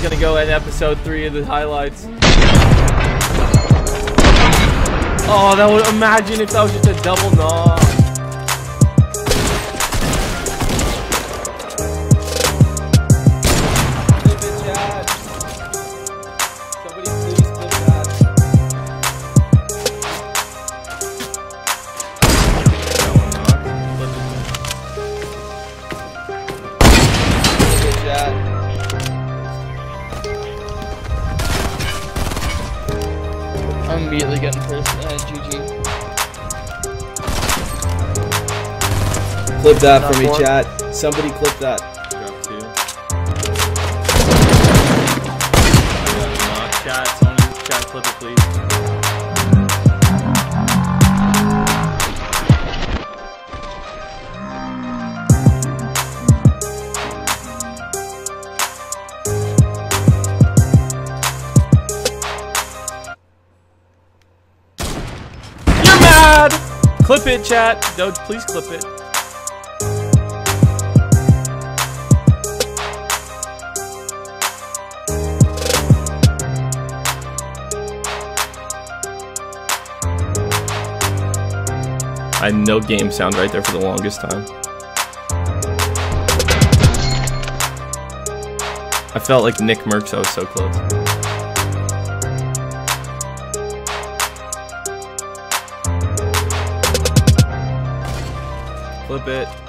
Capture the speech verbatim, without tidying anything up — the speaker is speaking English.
gonna go in episode three of the highlights. Oh, that would imagine if that was just a double knock. Clip it, chat. Somebody please clip that. Clip it, chat. I'm immediately getting first. Uh, G G. Clip that Not for me, one. chat. Somebody clip that. Drop two. I got a knock. Chat. Someone in the chat, clip it, please. You're mad! Clip it, chat. No, please clip it. I had no game sound right there for the longest time. I felt like Nick Merckx, I was so close. Clip it.